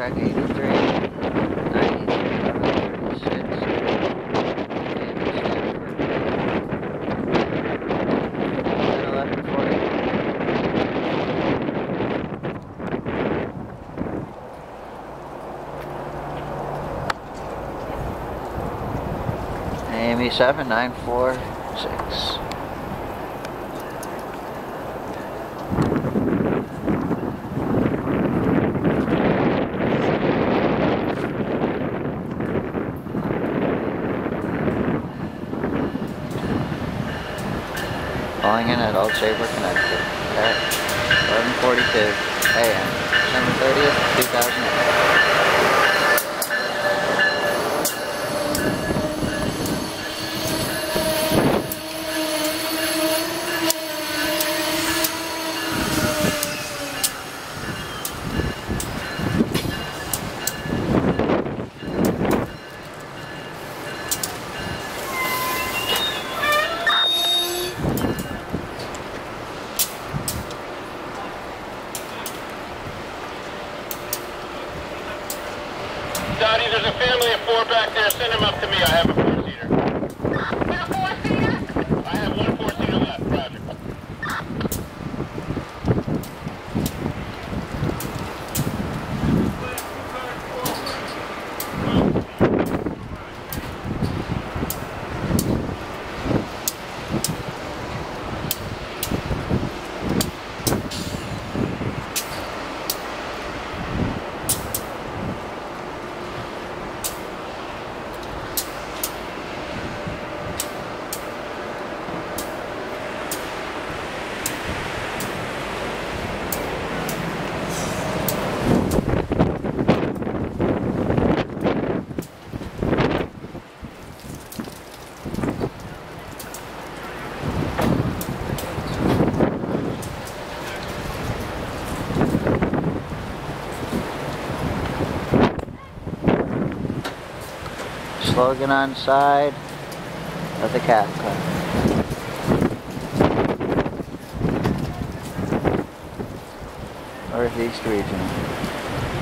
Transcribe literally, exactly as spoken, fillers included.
Amtrak eighty-three, ninety-three, thirty-six, eleven forty. A M E seven nine four six. Calling in at Old Sabre, Connecticut at eleven forty-two A M December thirtieth, two thousand eight. Dottie, there's a family of four back there. Send them up to me. I have a four-seater. You have a four-seater? I have one four-seater left. Roger. Slogan on side of the cap car. Northeast Regional.